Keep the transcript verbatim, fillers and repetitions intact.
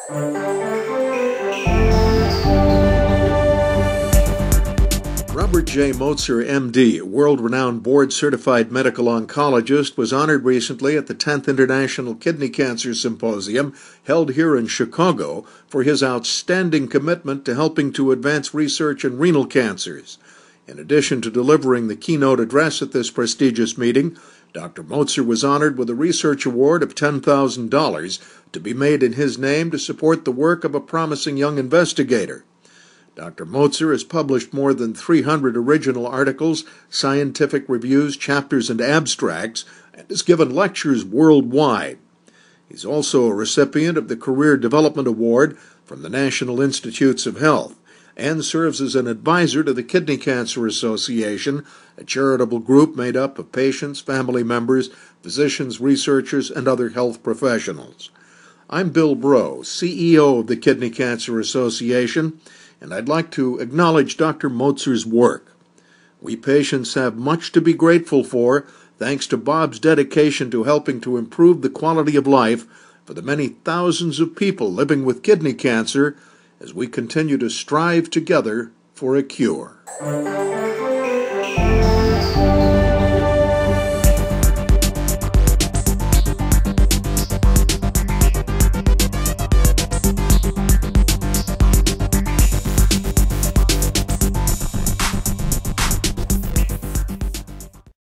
Robert J. Motzer, M D, world-renowned board-certified medical oncologist, was honored recently at the tenth International Kidney Cancer Symposium held here in Chicago for his outstanding commitment to helping to advance research in renal cancers. In addition to delivering the keynote address at this prestigious meeting, Doctor Motzer was honored with a research award of ten thousand dollars to be made in his name to support the work of a promising young investigator. Doctor Motzer has published more than three hundred original articles, scientific reviews, chapters, and abstracts, and has given lectures worldwide. He's also a recipient of the Career Development Award from the National Institutes of Health and serves as an advisor to the Kidney Cancer Association, a charitable group made up of patients, family members, physicians, researchers, and other health professionals. I'm Bill Brough, C E O of the Kidney Cancer Association, and I'd like to acknowledge Doctor Motzer's work. We patients have much to be grateful for, thanks to Bob's dedication to helping to improve the quality of life for the many thousands of people living with kidney cancer as we continue to strive together for a cure.